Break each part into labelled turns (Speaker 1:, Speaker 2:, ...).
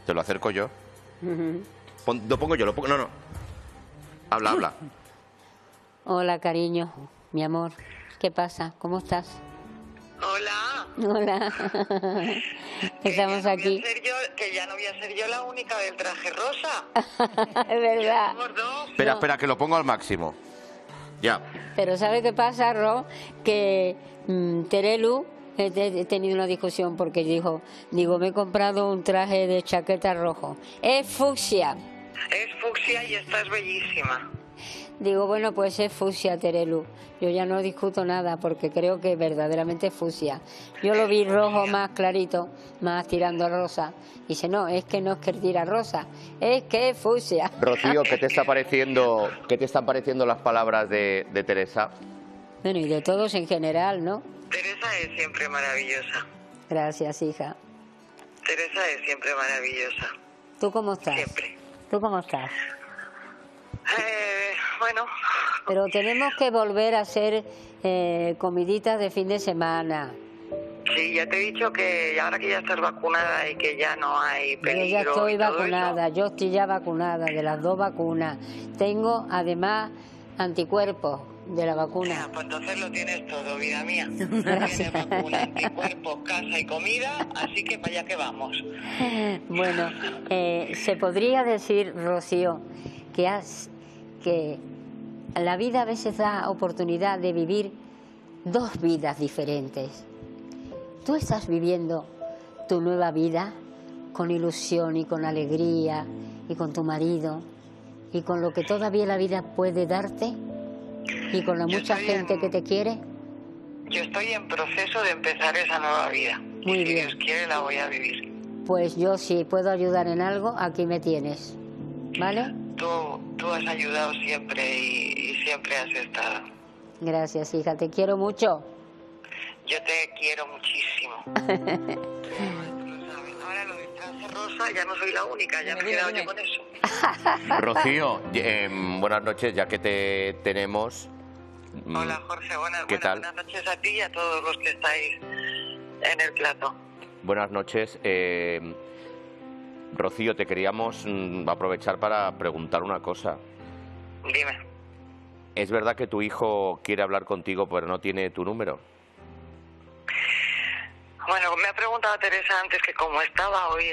Speaker 1: Te lo acerco yo.
Speaker 2: Ujú.
Speaker 1: Lo pongo yo, lo pongo... No, no. Habla, habla.
Speaker 2: Hola, cariño, mi amor. ¿Qué pasa? ¿Cómo estás?
Speaker 3: Hola.
Speaker 2: Hola. Estamos aquí.
Speaker 3: Que ya no voy a ser yo la única del traje rosa.
Speaker 2: Es verdad.
Speaker 3: Somos dos.
Speaker 1: Espera,
Speaker 2: No.
Speaker 1: espera, que lo pongo al máximo. Ya.
Speaker 2: Pero ¿sabe qué pasa, Ro? Que Terelu, he tenido una discusión porque digo, me he comprado un traje de chaqueta rojo. Es fucsia.
Speaker 3: Es fucsia y estás bellísima.
Speaker 2: Digo, bueno, pues es fucsia, Terelu. Yo ya no discuto nada porque creo que verdaderamente es fucsia. Yo lo vi rojo más clarito, más tirando a rosa. Dice, no es que tira rosa, es que es fucsia.
Speaker 1: Rocío, ¿qué te están pareciendo las palabras de Teresa?
Speaker 2: Bueno, y de todos en general, ¿no?
Speaker 3: Teresa es siempre maravillosa.
Speaker 2: Gracias, hija.
Speaker 3: Teresa es siempre maravillosa.
Speaker 2: ¿Tú cómo estás?
Speaker 3: Siempre.
Speaker 2: ¿Tú cómo estás?
Speaker 3: Bueno.
Speaker 2: Pero tenemos que volver a hacer comiditas de fin de semana.
Speaker 3: Sí, ya te he dicho que ahora que ya estás vacunada y que ya no hay peligro.
Speaker 2: Yo ya estoy
Speaker 3: y todo
Speaker 2: vacunada, yo estoy ya vacunada de las 2 vacunas. Tengo además anticuerpos de la vacuna.
Speaker 3: Pues entonces lo tienes todo, vida mía.
Speaker 2: Gracias.
Speaker 3: Tienes vacuna, anticuerpos, casa y comida, así que para allá que vamos.
Speaker 2: Bueno, se podría decir, Rocío, que la vida a veces da oportunidad de vivir 2 vidas diferentes. Tú estás viviendo tu nueva vida con ilusión y con alegría y con tu marido y con lo que todavía la vida puede darte y con la mucha gente que te quiere.
Speaker 3: Yo estoy en proceso de empezar esa nueva vida.
Speaker 2: Muy
Speaker 3: y si
Speaker 2: bien.
Speaker 3: Dios quiere la voy a vivir.
Speaker 2: Pues yo si puedo ayudar en algo, aquí me tienes, ¿vale?
Speaker 3: Tú has ayudado siempre y siempre has estado.
Speaker 2: Gracias, hija, te quiero mucho.
Speaker 3: Yo te quiero muchísimo. Ahora lo de traje rosa ya no soy la única, ya me he quedado yo con eso.
Speaker 1: Rocío, buenas noches, ya que te tenemos.
Speaker 3: Hola, Jorge, buenas noches a ti y a todos los que estáis en el plato.
Speaker 1: Buenas noches. Rocío, te queríamos aprovechar para preguntar una cosa.
Speaker 3: Dime.
Speaker 1: ¿Es verdad que tu hijo quiere hablar contigo pero no tiene tu número?
Speaker 3: Bueno, me ha preguntado Teresa antes que cómo estaba. Hoy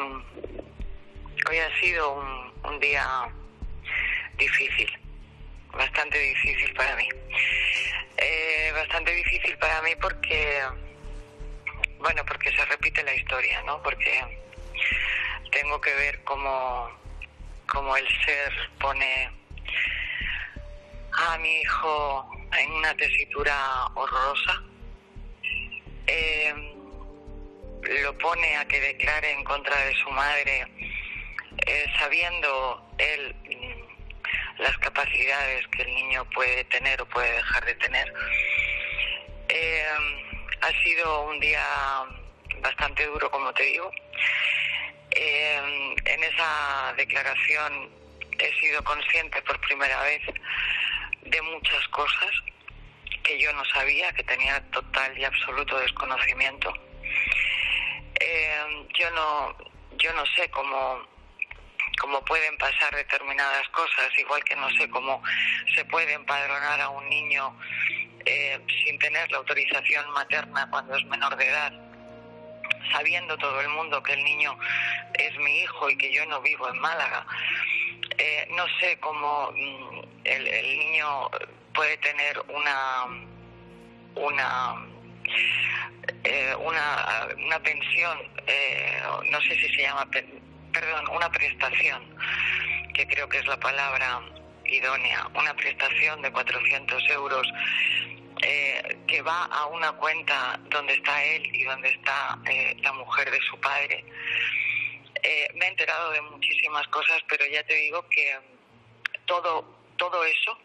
Speaker 3: ha sido un día difícil, bastante difícil para mí. Bastante difícil para mí porque se repite la historia, ¿no? Porque tengo que ver cómo el ser pone a mi hijo en una tesitura horrorosa. Lo pone a que declare en contra de su madre, sabiendo él las capacidades que el niño puede tener o puede dejar de tener. Ha sido un día bastante duro, como te digo. En esa declaración he sido consciente por primera vez de muchas cosas que yo no sabía, que tenía total y absoluto desconocimiento. Yo no sé cómo pueden pasar determinadas cosas, igual que no sé cómo se puede empadronar a un niño sin tener la autorización materna cuando es menor de edad, sabiendo todo el mundo que el niño es mi hijo y que yo no vivo en Málaga. No sé cómo el niño puede tener una pensión, no sé si se llama, una prestación, que creo que es la palabra idónea, una prestación de 400 euros que va a una cuenta donde está él y donde está la mujer de su padre. Me he enterado de muchísimas cosas, pero ya te digo que todo eso,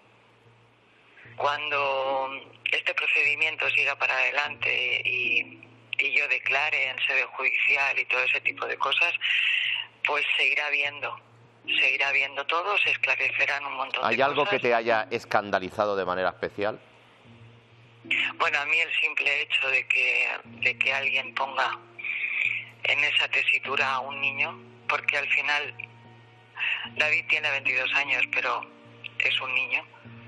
Speaker 3: cuando este procedimiento siga para adelante y yo declare en sede judicial y todo ese tipo de cosas, pues se irá viendo todo, se esclarecerán un montón de cosas.
Speaker 1: ¿Hay algo que te haya escandalizado de manera especial?
Speaker 3: Bueno, a mí el simple hecho de que alguien ponga en esa tesitura a un niño, porque al final David tiene 22 años, pero es un niño.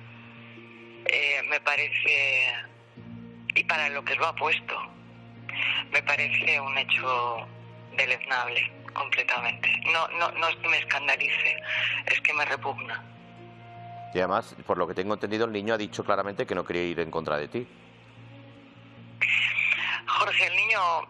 Speaker 3: Me parece, y para lo que lo ha puesto, me parece un hecho deleznable completamente. No es que me escandalice, es que me repugna.
Speaker 1: Y además, por lo que tengo entendido, el niño ha dicho claramente que no quería ir en contra de ti.
Speaker 3: Jorge, el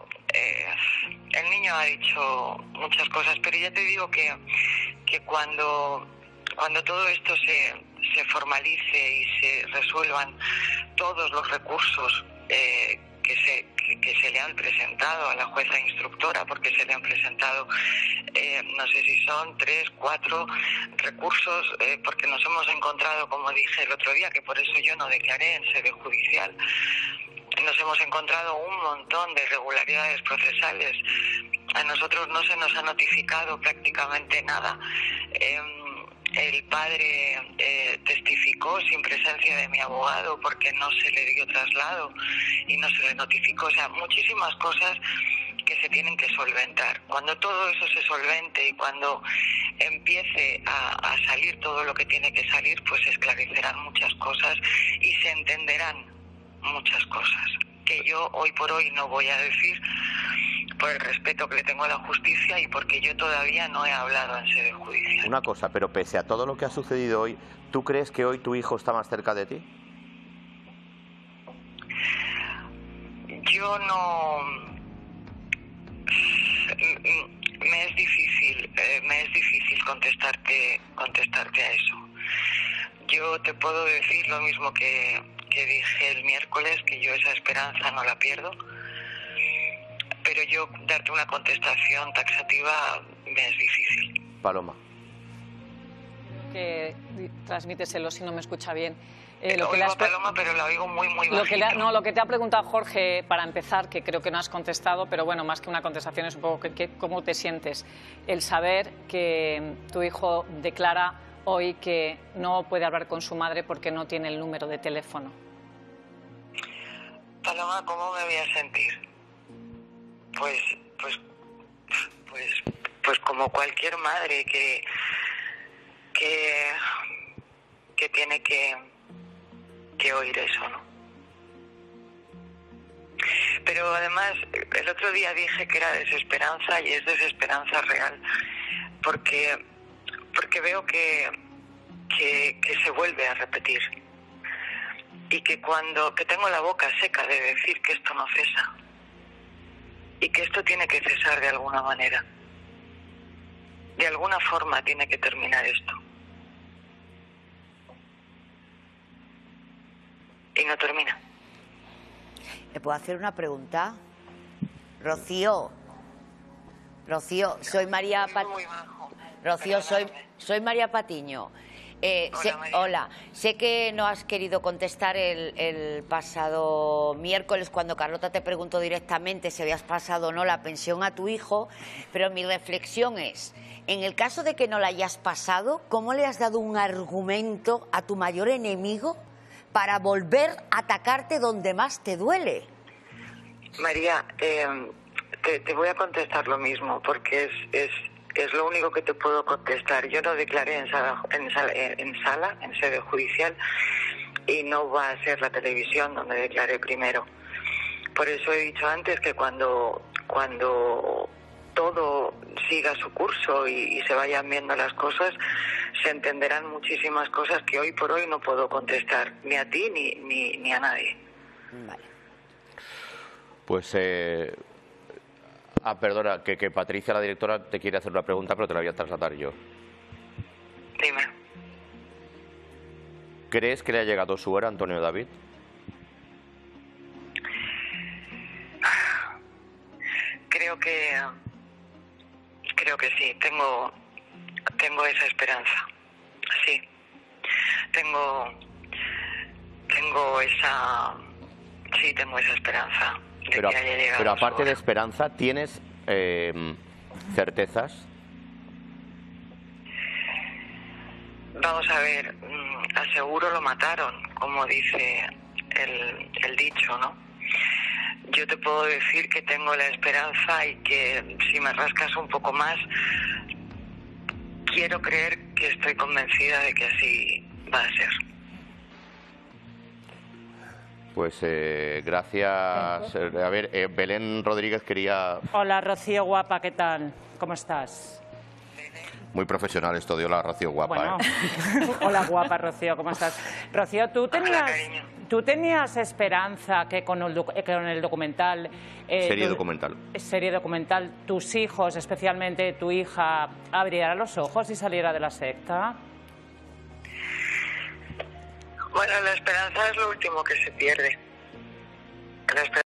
Speaker 3: niño ha dicho muchas cosas, pero ya te digo que cuando todo esto se formalice y se resuelvan todos los recursos que se le han presentado a la jueza instructora, porque se le han presentado, no sé si son 3, 4 recursos, porque nos hemos encontrado, como dije el otro día, que por eso yo no declaré en sede judicial, nos hemos encontrado un montón de irregularidades procesales. A nosotros no se nos ha notificado prácticamente nada. El padre testificó sin presencia de mi abogado porque no se le dio traslado y no se le notificó. O sea, muchísimas cosas que se tienen que solventar. Cuando todo eso se solvente y cuando empiece a salir todo lo que tiene que salir, pues se esclarecerán muchas cosas y se entenderán muchas cosas que yo hoy por hoy no voy a decir por el respeto que le tengo a la justicia y porque yo todavía no he hablado en sede judicial.
Speaker 1: Una cosa, pero pese a todo lo que ha sucedido hoy, ¿tú crees que hoy tu hijo está más cerca de ti?
Speaker 3: Yo no... Me es difícil contestarte a eso. Yo te puedo decir lo mismo que dije el miércoles, que yo esa esperanza no la pierdo, pero yo darte una contestación taxativa me es difícil.
Speaker 1: Paloma.
Speaker 4: Que transmíteselo si no me escucha bien.
Speaker 3: Oigo a Paloma, pero la oigo muy bajito.
Speaker 4: Lo que te ha preguntado Jorge, para empezar, que creo que no has contestado, pero bueno, más que una contestación es un poco cómo te sientes. El saber que tu hijo declara hoy que no puede hablar con su madre porque no tiene el número de teléfono.
Speaker 3: Paloma, ¿cómo me voy a sentir? Pues como cualquier madre que tiene que oír eso, ¿no? Pero además, el otro día dije que era desesperanza y es desesperanza real, porque veo que se vuelve a repetir y que tengo la boca seca de decir que esto no cesa y que esto tiene que cesar de alguna manera. De alguna forma tiene que terminar esto. Y no termina.
Speaker 5: ¿Me puedo hacer una pregunta? Rocío, soy María Rocío, soy María Patiño. Hola, sé que no has querido contestar el pasado miércoles cuando Carlota te preguntó directamente si habías pasado o no la pensión a tu hijo, pero mi reflexión es, en el caso de que no la hayas pasado, ¿cómo le has dado un argumento a tu mayor enemigo para volver a atacarte donde más te duele?
Speaker 3: María, te voy a contestar lo mismo, porque es lo único que te puedo contestar. Yo no declaré en sede judicial, y no va a ser la televisión donde declaré primero. Por eso he dicho antes que cuando todo siga su curso y se vayan viendo las cosas, se entenderán muchísimas cosas que hoy por hoy no puedo contestar, ni a ti ni a nadie.
Speaker 5: Vale.
Speaker 1: Pues, perdona, que Patricia, la directora, te quiere hacer una pregunta, pero te la voy a trasladar yo.
Speaker 3: Dime.
Speaker 1: ¿Crees que le ha llegado su hora a Antonio David?
Speaker 3: Creo que sí, tengo esa esperanza. Sí. Tengo esa esperanza de que haya llegado.
Speaker 1: Pero aparte de esperanza, ¿tienes certezas?
Speaker 3: Vamos a ver, aseguro lo mataron, como dice el dicho, ¿no? Yo te puedo decir que tengo la esperanza y que si me rascas un poco más, quiero creer que estoy convencida de que así va a ser.
Speaker 1: Pues gracias. A ver, Belén Rodríguez quería...
Speaker 6: Hola, Rocío guapa, ¿qué tal? ¿Cómo estás?
Speaker 1: Muy profesional esto de hola, Rocío guapa.
Speaker 6: Bueno, hola guapa, Rocío, ¿cómo estás? Rocío, ¿tú tenías esperanza que con el documental...
Speaker 1: Serie documental.
Speaker 6: Serie documental, tus hijos, especialmente tu hija, abriera los ojos y saliera de la secta?
Speaker 3: Bueno, la esperanza es lo último que se pierde. La esperanza